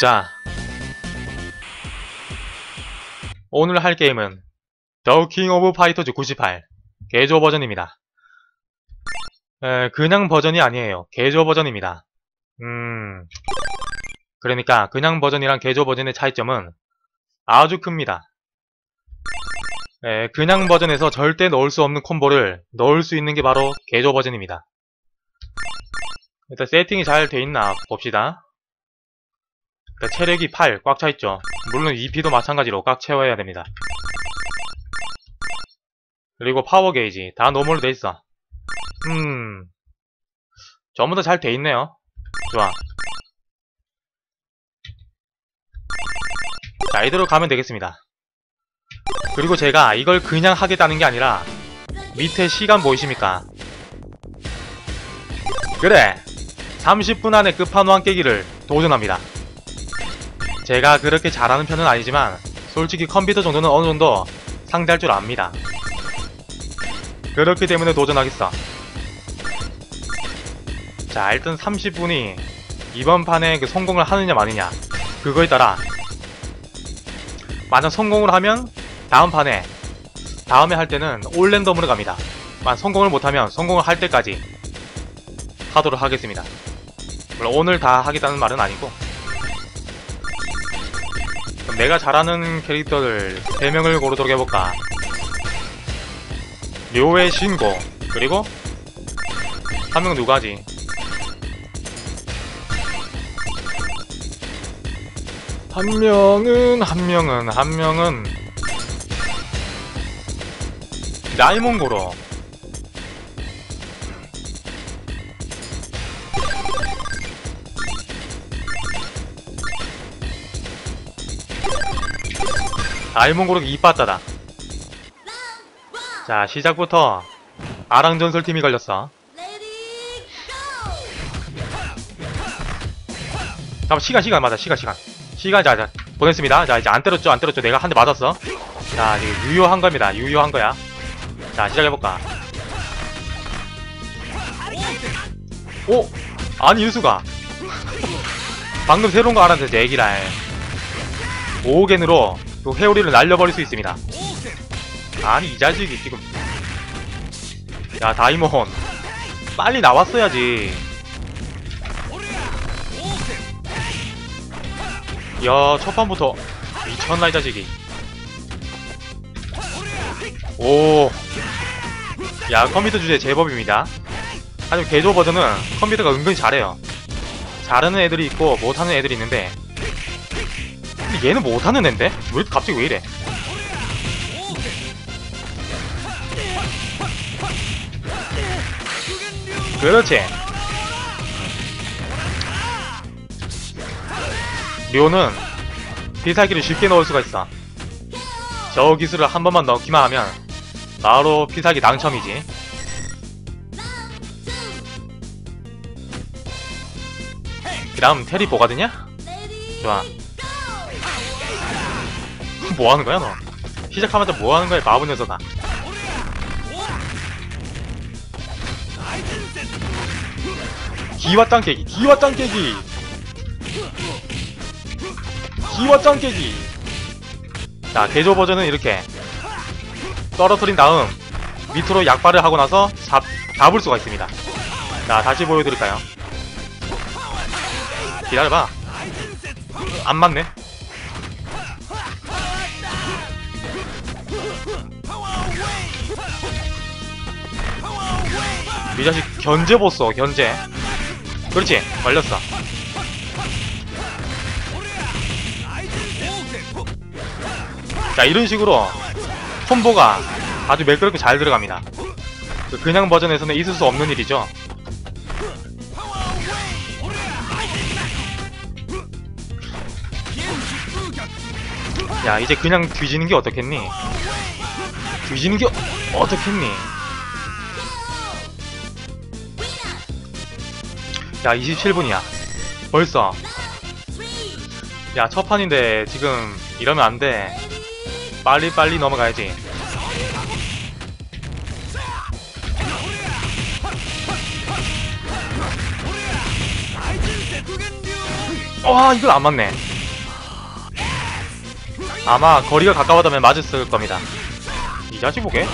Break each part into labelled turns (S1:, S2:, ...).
S1: 자, 오늘 할 게임은 더 킹 오브 파이터즈 98 개조 버전입니다. 그냥 버전이 아니에요. 개조 버전입니다. 그러니까 그냥 버전이랑 개조 버전의 차이점은 아주 큽니다. 그냥 버전에서 절대 넣을 수 없는 콤보를 넣을 수 있는 게 바로 개조 버전입니다. 일단 세팅이 잘 돼있나 봅시다. 체력이 8 꽉 차있죠. 물론 EP도 마찬가지로 꽉 채워야 됩니다. 그리고 파워 게이지 다 노멀로 돼있어. 전부 다 잘 돼있네요. 좋아. 자, 이대로 가면 되겠습니다. 그리고 제가 이걸 그냥 하겠다는 게 아니라 밑에 시간 보이십니까? 그래! 30분 안에 끝판왕 깨기를 도전합니다. 제가 그렇게 잘하는 편은 아니지만 솔직히 컴퓨터 정도는 어느정도 상대할 줄 압니다. 그렇기 때문에 도전하겠어. 자, 일단 30분이 이번 판에 그 성공을 하느냐 마느냐 그거에 따라 만약 성공을 하면 다음에 할 때는 올 랜덤으로 갑니다. 만약 성공을 못하면 성공을 할 때까지 하도록 하겠습니다. 물론 오늘 다 하겠다는 말은 아니고. 그럼 내가 잘하는 캐릭터들 3명을 고르도록 해볼까. 료의 신고, 그리고 한 명 누가지? 한 명은 라이몬고로. 라이몬고로 이빠따다. 자, 시작부터 아랑전설팀이 걸렸어. 잠깐 시간 맞아. 시간 자 보냈습니다. 자, 이제 안 때렸죠. 내가 한 대 맞았어. 자, 이제 유효한 겁니다. 유효한 거야. 자, 시작해볼까. 오! 아니, 일수가. 방금 새로운 거 알았는데, 애기라. 5호겐으로 그 회오리를 날려버릴 수 있습니다. 아니, 이 자식이 지금. 야, 다이몬. 빨리 나왔어야지. 야, 첫판부터 미쳤나, 이 자식이. 오. 야, 컴퓨터 주제 제법입니다. 하지만 개조 버전은 컴퓨터가 은근히 잘해요. 잘하는 애들이 있고 못하는 애들이 있는데, 근데 얘는 못하는 앤데? 갑자기 왜 이래? 그렇지. 료는 필살기를 쉽게 넣을 수가 있어. 저 기술을 한 번만 넣기만 하면 바로 필살기 당첨이지. 그 다음 테리 보거든요? 좋아. 뭐하는거야 너? 시작하자마자 뭐하는거야 바보 녀석아. 기와짱 깨기. 자, 개조 버전은 이렇게 떨어뜨린 다음 밑으로 약발을 하고 나서 잡을 수가 있습니다. 자, 다시 보여드릴까요? 기다려봐. 안 맞네. 이 자식 견제 보소, 견제. 그렇지, 걸렸어. 자, 이런 식으로 콤보가 아주 매끄럽게 잘 들어갑니다. 그냥 버전에서는 있을 수 없는 일이죠. 야, 이제 그냥 뒤지는 게 어떻겠니? 야, 27분이야. 벌써. 야, 첫 판인데 지금 이러면 안 돼. 빨리 넘어가야지. 와, 이건 안 맞네. 아마 거리가 가까워다면 맞았을 겁니다. 이 자식 보게?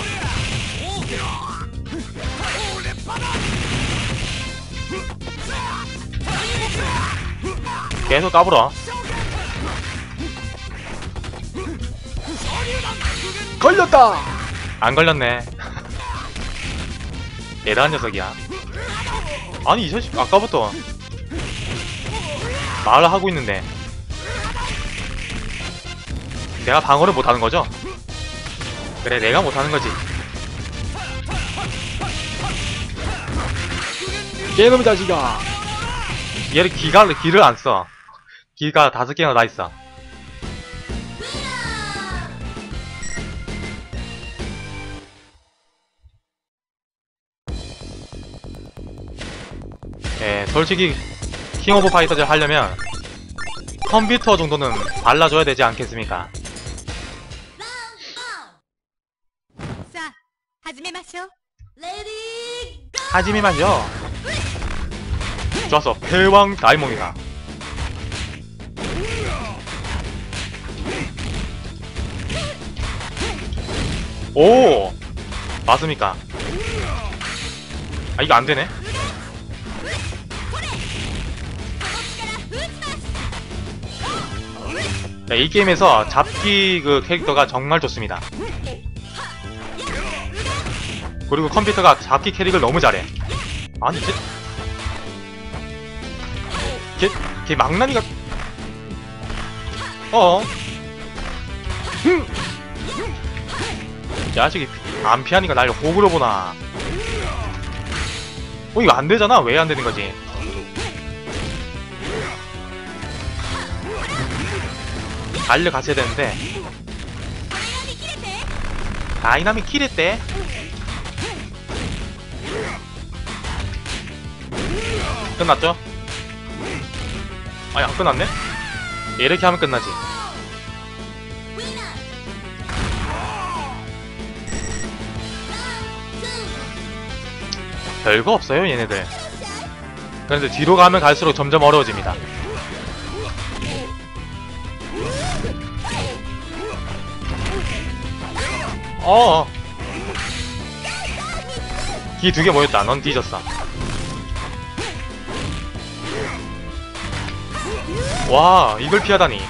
S1: 계속 까불어.
S2: 걸렸다.
S1: 안 걸렸네. 대단한 녀석이야. 아니 이 자식 아까부터 말을 하고 있는데 내가 방어를 못하는 거죠? 그래 내가 못하는 거지.
S2: 개놈의 자식아.
S1: 얘를 기를 안 써. 기가 5개나 나 있어. 예, 솔직히 킹 오브 파이터즈를 하려면 컴퓨터 정도는 발라줘야 되지 않겠습니까?
S3: さあ始めましょうレディー
S1: 하지미 말이요. 좋았어. 패왕 다이몽이다. 오! 맞습니까? 아, 이거 안 되네? 네, 이 게임에서 잡기 그 캐릭터가 정말 좋습니다. 그리고 컴퓨터가 잡기 캐릭을 너무 잘해. 아니, 걔 망나니가. 자식이 안 피하니까 날 호구로 보나. 이거 안 되잖아. 왜 안 되는 거지? 달려갔어야 되는데. 다이나믹 킬했대. 끝났죠? 아니 안 끝났네? 이렇게 하면 끝나지. 별거 없어요 얘네들. 그런데 뒤로 가면 갈수록 점점 어려워집니다. 기 2개 모였다. 넌 뒤졌어. 와, 이걸 피하다니.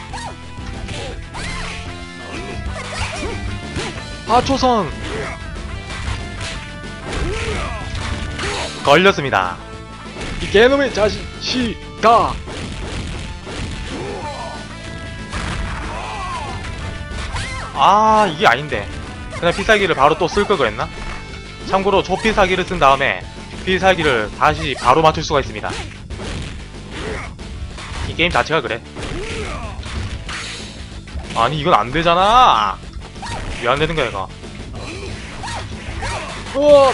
S2: 하초선.
S1: 걸렸습니다.
S2: 이 개놈의 자식아.
S1: 아, 이게 아닌데. 그냥 필살기를 바로 또 쓸 걸 그랬나? 참고로 초필살기를 쓴 다음에 필살기를 다시 바로 맞출 수가 있습니다. 이 게임 자체가 그래. 아니 이건 안 되잖아. 왜 안 되는 거야 이거?
S2: 우와.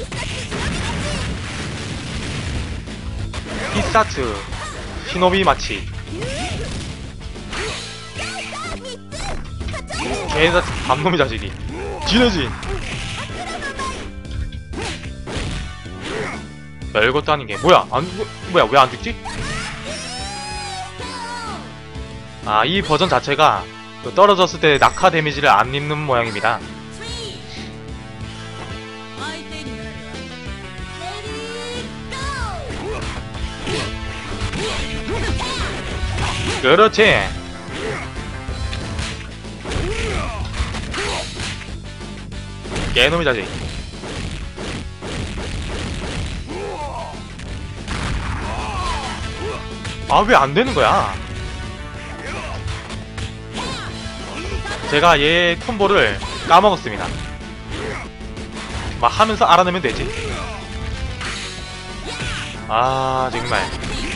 S1: 피사츠 시노비 마치. 걔가 밤놈이 자식이. 지네진. 별것도 아닌 게 뭐야? 뭐야 왜 안 죽지? 아, 이 버전 자체가 그 떨어졌을 때 낙하 데미지를 안 입는 모양입니다.
S3: 相手になるわレディーゴー
S1: 그렇지. 개놈이 자식. 아, 왜 안 되는 거야? 제가 얘 콤보를 까먹었습니다. 막 하면서 알아내면 되지. 아, 정말.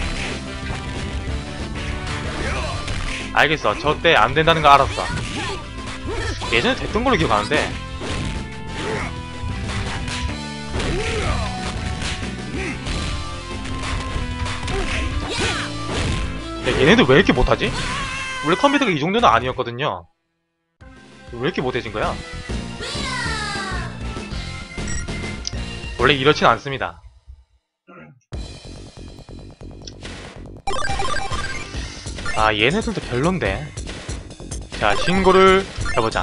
S1: 알겠어. 저 때 안 된다는 거 알았어. 예전에 됐던 걸로 기억하는데. 야, 얘네들 왜 이렇게 못하지? 원래 컴퓨터가 이 정도는 아니었거든요. 왜 이렇게 못해진 거야? 원래 이렇진 않습니다. 아, 얘네들도 별론데. 자, 신고를 해보자.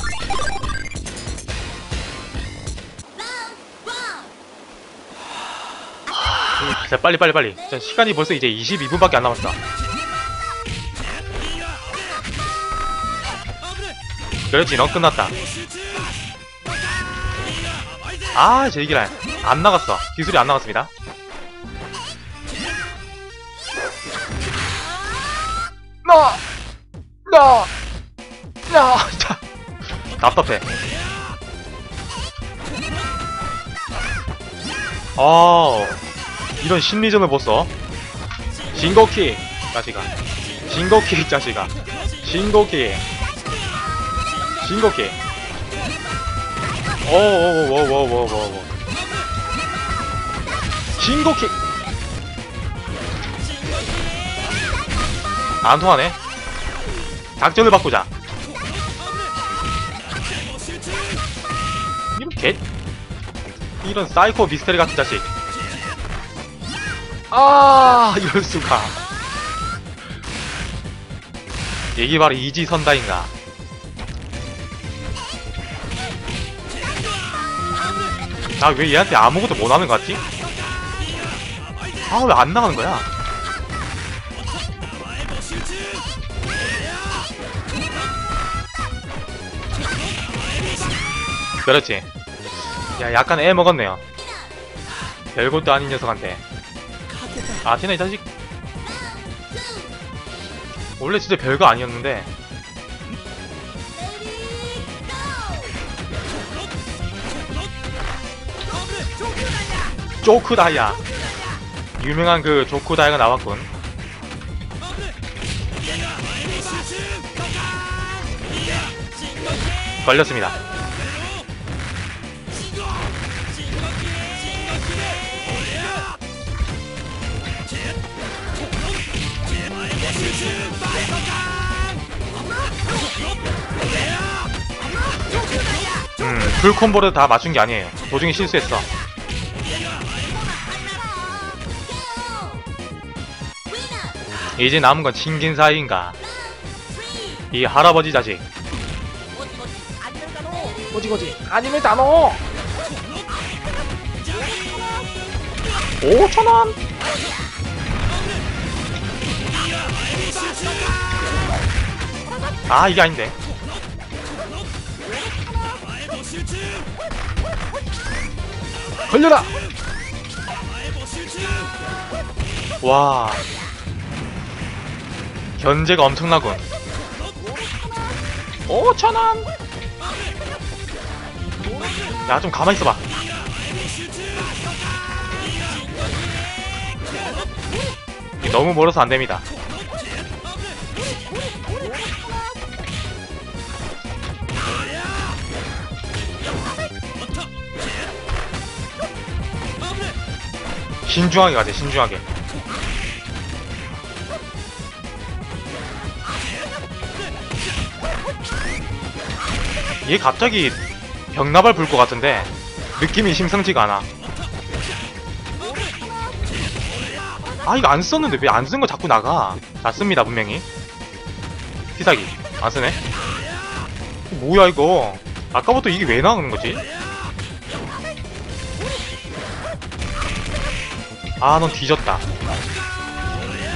S1: 자, 빨리. 자, 시간이 벌써 이제 22분밖에 안 남았어. 그렇지, 넌 끝났다. 아, 제이기란 안 나갔어. 기술이 안 나갔습니다. 자, 답답해. 이런 심리전을 보소. 신고키 자식아. 신고키 자식아. 신고키. 오오오오오오오오. 신고키. 안 통하네. 작전을 바꾸자. 이런 사이코 미스테리 같은 자식. 이럴 수가. 이게 바로 이지선다인가. 나 왜 얘한테 아무것도 못하는 것 같지? 왜 안 나가는 거야? 그렇지. 야, 약간 애 먹었네요. 별것도 아닌 녀석한테. 아테나 이 자식. 원래 진짜 별거 아니었는데. 조크다이아. 유명한 그 조크다이아가 나왔군. 걸렸습니다. 풀콤보를 다 맞춘 게 아니에요. 도중에 실수했어. 이제 남은 건 친긴 사이인가. 이 할아버지 자식.
S2: 고지고지 아니면 단어
S1: 5,000원. 이게 아닌데.
S2: 걸려라.
S1: 와, 견제가 엄청나군. 5,000원. 야, 좀 가만히 있어봐. 너무 멀어서 안됩니다. 신중하게 가자, 신중하게. 얘 갑자기 벽나발 불 것 같은데 느낌이 심상치가 않아. 이거 안 썼는데 왜 안 쓴 거 자꾸 나가. 자, 씁니다 분명히. 피사기 안 쓰네. 뭐야 이거. 아까부터 이게 왜 나오는 거지? 넌 뒤졌다.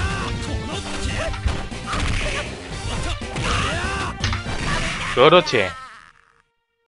S1: 그렇지.